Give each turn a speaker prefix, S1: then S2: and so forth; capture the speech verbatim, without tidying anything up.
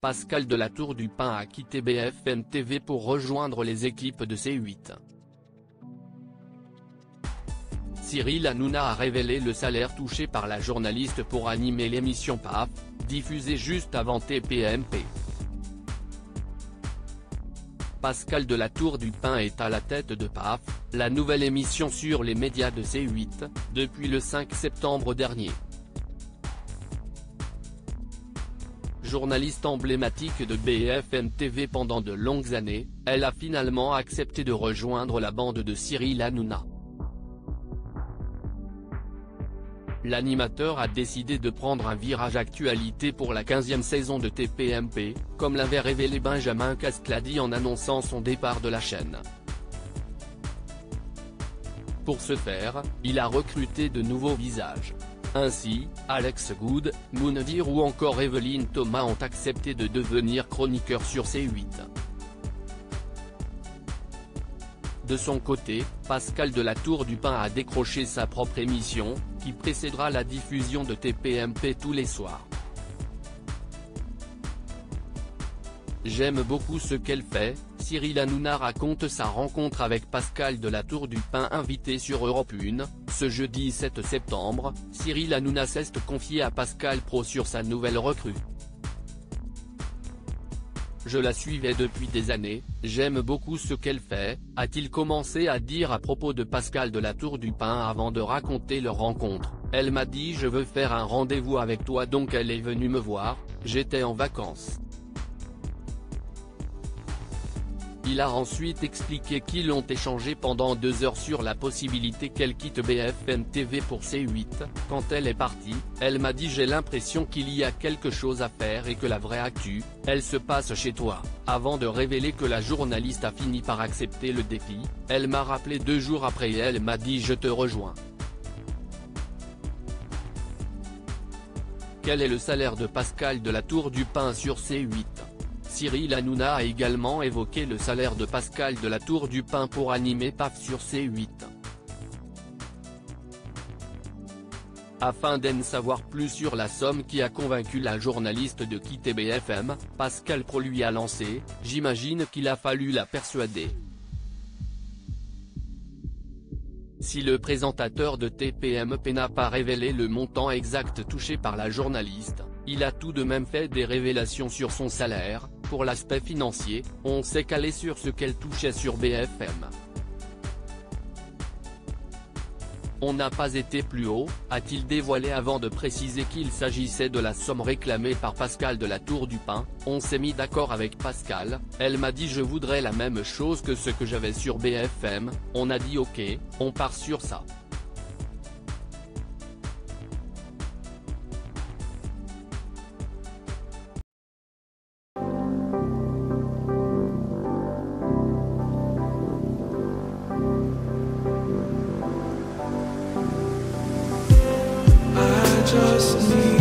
S1: Pascal de la Tour du Pin a quitté B F M T V pour rejoindre les équipes de C huit. Cyril Hanouna a révélé le salaire touché par la journaliste pour animer l'émission P A F, diffusée juste avant T P M P. Pascal de la Tour du Pin est à la tête de P A F, la nouvelle émission sur les médias de C huit, depuis le cinq septembre dernier. Journaliste emblématique de B F M T V pendant de longues années, elle a finalement accepté de rejoindre la bande de Cyril Hanouna. L'animateur a décidé de prendre un virage actualité pour la quinzième saison de T P M P, comme l'avait révélé Benjamin Castaldi en annonçant son départ de la chaîne. Pour ce faire, il a recruté de nouveaux visages. Ainsi, Alex Good, Moundir ou encore Evelyne Thomas ont accepté de devenir chroniqueurs sur C huit. De son côté, Pascal de la Tour du Pin a décroché sa propre émission, qui précédera la diffusion de T P M P tous les soirs. J'aime beaucoup ce qu'elle fait, Cyril Hanouna raconte sa rencontre avec Pascal de la Tour du Pin invité sur Europe un, ce jeudi sept septembre, Cyril Hanouna s'est confié à Pascal Pro sur sa nouvelle recrue. Je la suivais depuis des années, j'aime beaucoup ce qu'elle fait, a-t-il commencé à dire à propos de Pascal de la Tour du Pin avant de raconter leur rencontre. Elle m'a dit je veux faire un rendez-vous avec toi donc elle est venue me voir, j'étais en vacances. Il a ensuite expliqué qu'ils ont échangé pendant deux heures sur la possibilité qu'elle quitte B F M T V pour C huit, quand elle est partie, elle m'a dit j'ai l'impression qu'il y a quelque chose à faire et que la vraie actu, elle se passe chez toi. Avant de révéler que la journaliste a fini par accepter le défi, elle m'a rappelé deux jours après et elle m'a dit je te rejoins. Quel est le salaire de Pascal de la Tour du Pin sur C huit? Cyril Hanouna a également évoqué le salaire de Pascal de la Tour du Pin pour animer P A F sur C huit. Afin d'en savoir plus sur la somme qui a convaincu la journaliste de quitter B F M, Pascal Pro lui a lancé « J'imagine qu'il a fallu la persuader ». Si le présentateur de T P M P n'a pas révélé le montant exact touché par la journaliste, il a tout de même fait des révélations sur son salaire. Pour l'aspect financier, on s'est calé sur ce qu'elle touchait sur B F M. On n'a pas été plus haut, a-t-il dévoilé avant de préciser qu'il s'agissait de la somme réclamée par Pascal de la Tour du Pin. On s'est mis d'accord avec Pascal, elle m'a dit je voudrais la même chose que ce que j'avais sur B F M, on a dit ok, on part sur ça.
S2: Just need